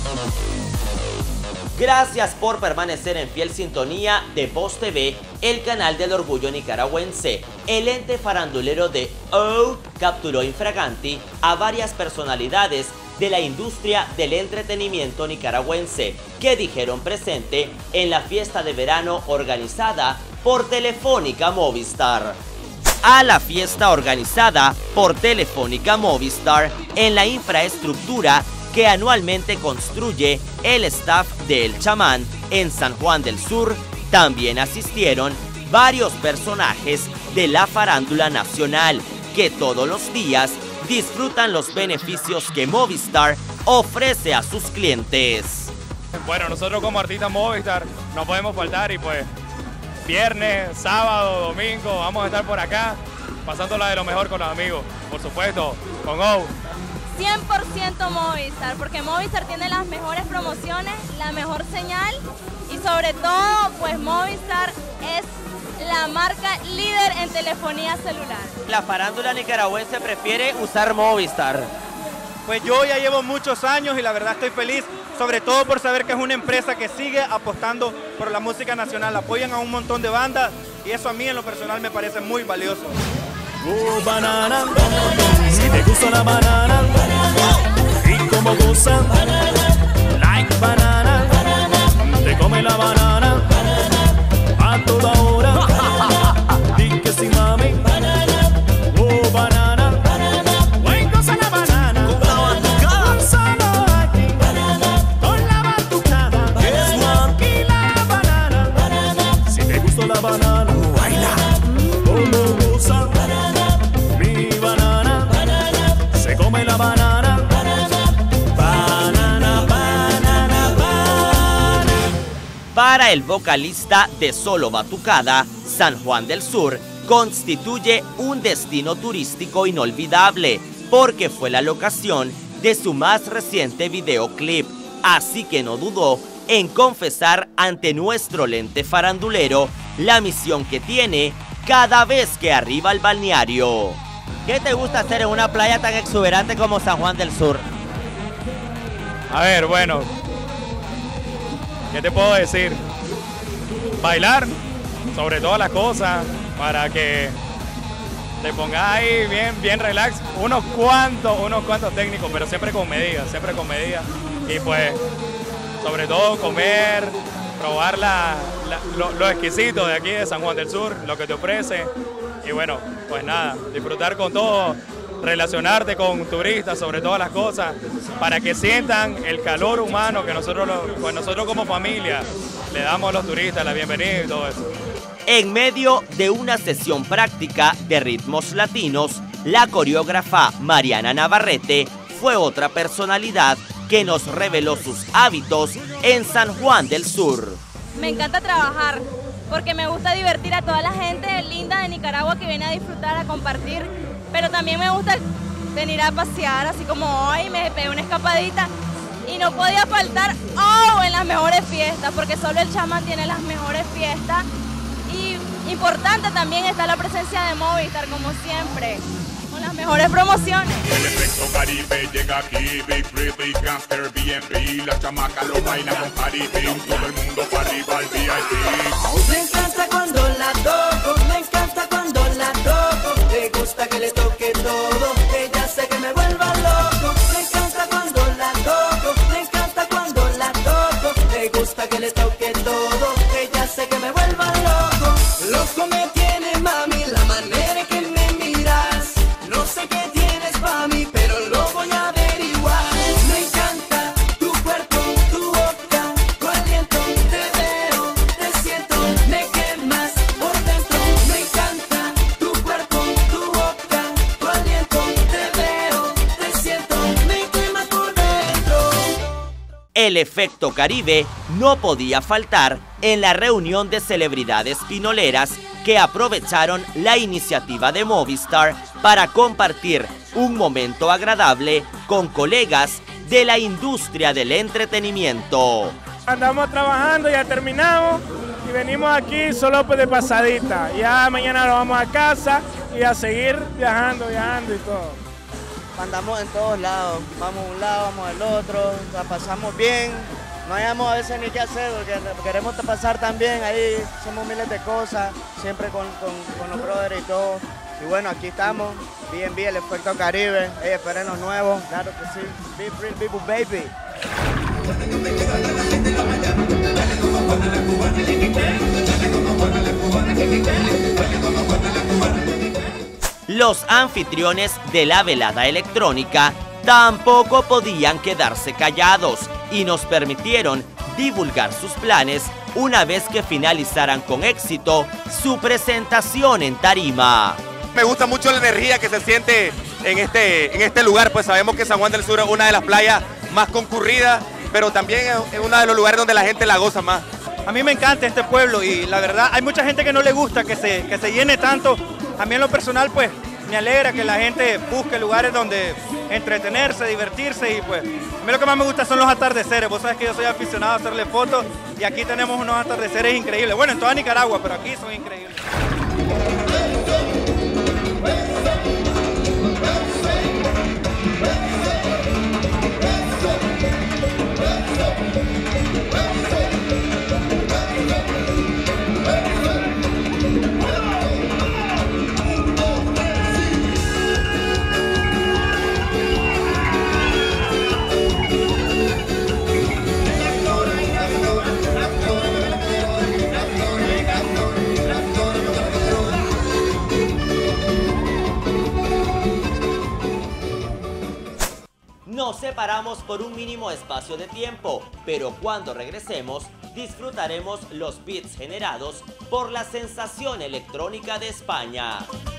Gracias por permanecer en fiel sintonía de Voz TV, el canal del orgullo nicaragüense. El ente farandulero de O capturó infraganti a varias personalidades de la industria del entretenimiento nicaragüense que dijeron presente en la fiesta de verano organizada por Telefónica Movistar. A la fiesta organizada por Telefónica Movistar en la infraestructura que anualmente construye el staff de El Chamán en San Juan del Sur, también asistieron varios personajes de la farándula nacional que todos los días disfrutan los beneficios que Movistar ofrece a sus clientes. Bueno, nosotros como artistas Movistar no podemos faltar y pues viernes, sábado, domingo vamos a estar por acá pasándola de lo mejor con los amigos, por supuesto, con O. 100% Movistar, porque Movistar tiene las mejores promociones, la mejor señal y sobre todo, pues Movistar es la marca líder en telefonía celular. La farándula nicaragüense prefiere usar Movistar. Pues yo ya llevo muchos años y la verdad estoy feliz, sobre todo por saber que es una empresa que sigue apostando por la música nacional, apoyan a un montón de bandas y eso a mí en lo personal me parece muy valioso. Banana, si te gusta la banana, y como gozan, like banana, te come la banana, a toda hora, di que sí mami, oh banana, buen goza la banana, solo aquí, con la batucada, y la banana, si te gusta la banana, baila, como goza. La banana, banana, banana, banana. Para el vocalista de Solo Batucada, San Juan del Sur constituye un destino turístico inolvidable porque fue la locación de su más reciente videoclip, así que no dudó en confesar ante nuestro lente farandulero la misión que tiene cada vez que arriba al balneario. ¿Qué te gusta hacer en una playa tan exuberante como San Juan del Sur? A ver, bueno, ¿qué te puedo decir? Bailar, sobre todas las cosas, para que te pongas ahí bien relax. Unos cuantos técnicos, pero siempre con medida. Y pues, sobre todo comer, probar lo exquisito de aquí de San Juan del Sur, lo que te ofrece. Y bueno, pues nada, disfrutar con todo, relacionarte con turistas sobre todas las cosas, para que sientan el calor humano que nosotros como familia le damos a los turistas, la bienvenida y todo eso. En medio de una sesión práctica de ritmos latinos, la coreógrafa Mariana Navarrete fue otra personalidad que nos reveló sus hábitos en San Juan del Sur. Me encanta trabajar, porque me gusta divertir a toda la gente linda de Nicaragua que viene a disfrutar, a compartir, pero también me gusta venir a pasear, así como hoy me pegué una escapadita y no podía faltar en las mejores fiestas, porque solo el Chamán tiene las mejores fiestas y importante también está la presencia de Movistar, como siempre, con las mejores promociones. El efecto Caribe llega aquí, Big Pretty Gangster BNB, la chamaca lo baila con Caribe, todo el mundo para arriba al VIP. Me encanta cuando la toco, me encanta cuando la toco, me gusta que le toque todo, ella hace que me vuelva loco. Me encanta cuando la toco, me encanta cuando la toco, me gusta que le toque todo, ella hace que me vuelva loco. Loco me tiene mami, la manera que me miras, no sé qué tienes pa' mí, pero lo voy a averiguar. Me encanta tu cuerpo, tu boca, tu aliento, te veo, te siento, me quemas por dentro. Me encanta tu cuerpo, tu boca, tu aliento, te veo, te siento, me quemas por dentro. El efecto Caribe no podía faltar en la reunión de celebridades pinoleras que aprovecharon la iniciativa de Movistar para compartir un momento agradable con colegas de la industria del entretenimiento. Andamos trabajando, ya terminamos y venimos aquí solo pues de pasadita. Ya mañana nos vamos a casa y a seguir viajando y todo. andamos en todos lados, vamos a un lado, vamos al otro, la pasamos bien, no hayamos a veces ni qué hacer, porque queremos pasar también, ahí hacemos miles de cosas, siempre con los brothers y todo, y bueno, aquí estamos, B&B, el efecto Caribe, espérenos nuevos, claro que sí, Be Free People Baby. Los anfitriones de la velada electrónica tampoco podían quedarse callados y nos permitieron divulgar sus planes una vez que finalizaran con éxito su presentación en tarima. Me gusta mucho la energía que se siente en este lugar, pues sabemos que San Juan del Sur es una de las playas más concurridas, pero también es uno de los lugares donde la gente la goza más. A mí me encanta este pueblo y la verdad hay mucha gente que no le gusta que se llene tanto. A mí en lo personal pues me alegra que la gente busque lugares donde entretenerse, divertirse y pues a mí lo que más me gusta son los atardeceres. Vos sabés que yo soy aficionado a hacerle fotos y aquí tenemos unos atardeceres increíbles. Bueno, en toda Nicaragua, pero aquí son increíbles. Nos separamos por un mínimo espacio de tiempo, pero cuando regresemos disfrutaremos los beats generados por la sensación electrónica de España.